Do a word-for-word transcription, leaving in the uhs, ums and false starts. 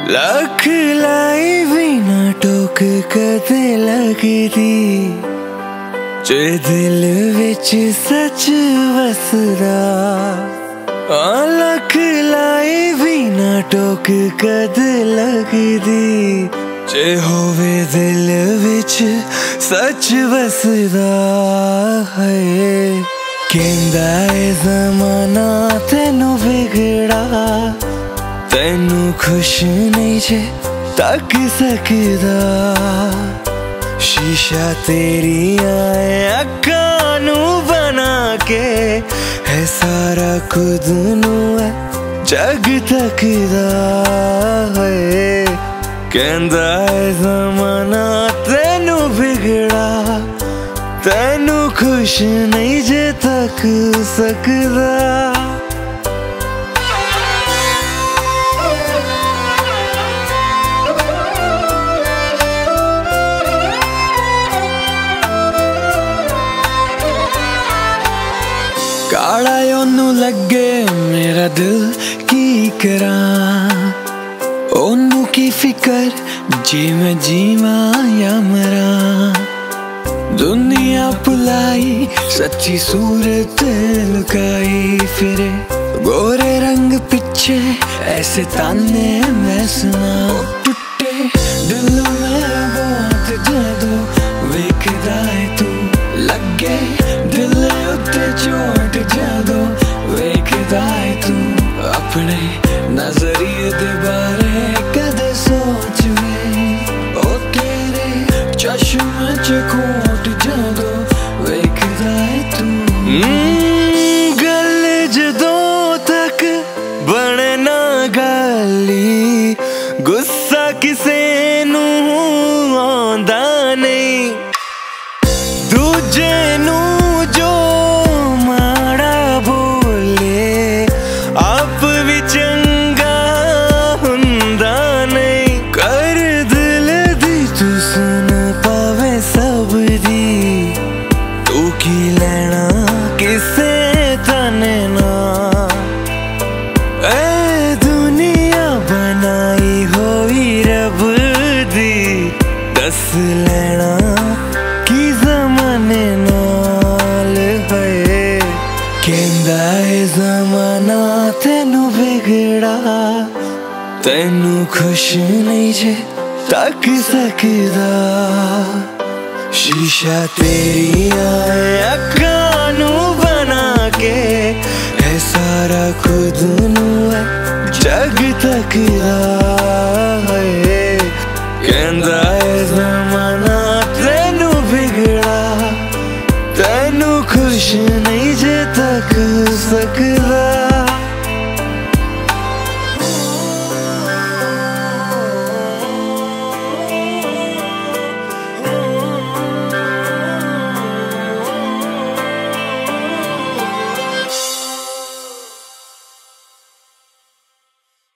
लख लाई भी ना टोक कदे लगदी जे दिल विच सच वसदा। लख लाई भी ना टोक कदे लगदी जे होवे दिल विच सच वसदा है। कहंदा है ज़माना तेनू बिगड़ा, तेनू खुश नहीं जे तक सकदा। शीशा तेरियां अक्खां नू बना के है सारा खुद नू है जग तकदा है। कहंदा है ज़माना तेनू बिगड़ा, तेनू खुश नहीं जे तक सकदा। काला ओनू लगे मेरा दिल की करां, ओनू की फिकर जी मैं जीवा या मरां। दुनिया भुलाई सच्ची सूरत लुकाई फिरे, गोरे रंग पीछे ऐसे ताने मैं सुना। टूटे दिल में बहुत जादू वेखदा है तू, लगे दिल उत्ते चोट जादू वेखदा है तू। अपने नजरिए दे बारे कदे सोच वे, ओ तेरे चश्मे च खोट जादू वेखदा है तू। गल जदों तक बने ना गाली, गुस्सा किसे नू आंदा नहीं। दूजे नू जो माड़ा बोले आप भी चंगा हुंदा नहीं। कर दिल दी तू सुन पावे सब दी, तू की लेना किसे तने ना। ए दुनिया बनाई होई रब दी, दस लेना की ज़माने नाल है। कहंदा है ज़माना तेनू बिगड़ा, तेनू खुश नहीं जे तक सकदा। शीशा तेरियां अक्खां नू बना के है सारा खुद नू है जग तकदा।